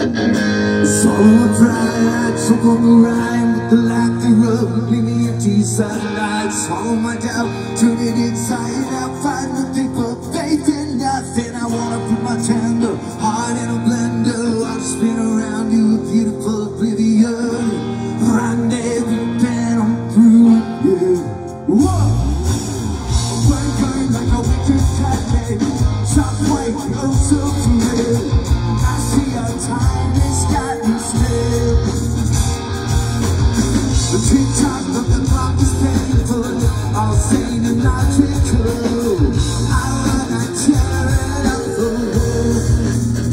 Swallow a pride, choke on the rhyme with the laughter of leave me empty sunlight. Swallow my doubt, turn it inside out, find nothing but faith in nothing. I wanna put my tender heart in a blender. I'll just spin around you, a beautiful oblivion. Rendezvous, then I'm through, yeah. Whoa! Burn, burn like a winter cat, top white, oh so real. I see our time has gotten stale. The tick-tock of the clock is painful, all sane and logical. I run, I tear it up the road.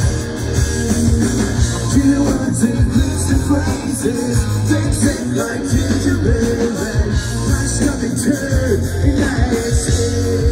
Dear words and glyphs and phrases, things that like gingerbread, flash nothing turn, and I say